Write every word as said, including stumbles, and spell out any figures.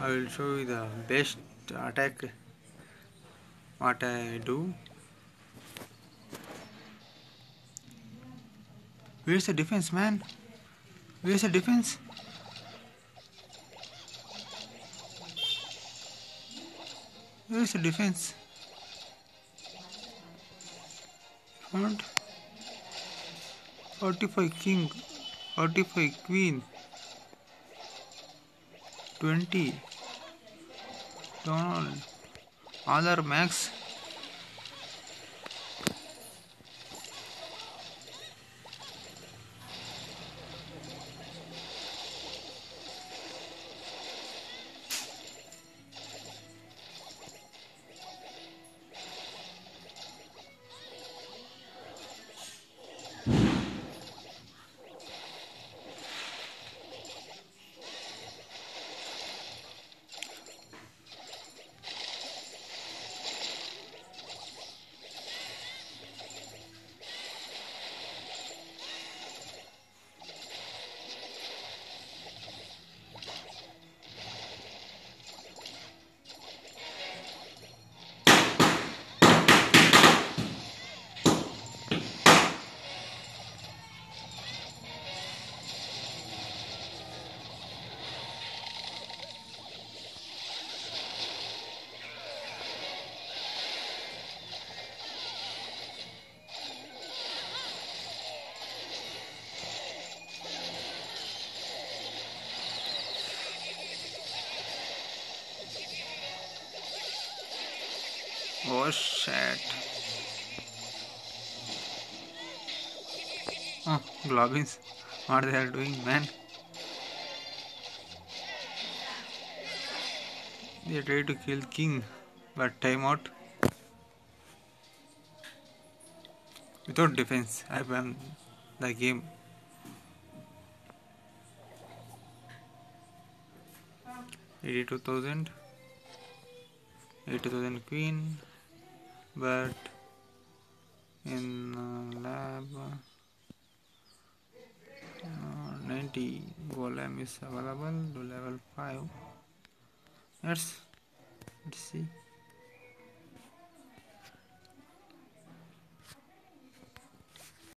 I will show you the best attack what I do. Where's the defense, man? Where's the defense? Where's the defense? Front. forty-five king, forty-five queen, twenty. Donald. Other max. Oh shit. Oh, Globins. What they are doing, man? They try to kill King, but timeout. Without defense, I won the game. eighty-two thousand. eighty thousand queen. But in uh, lab uh, ninety golem is available to level five. Let's let's see.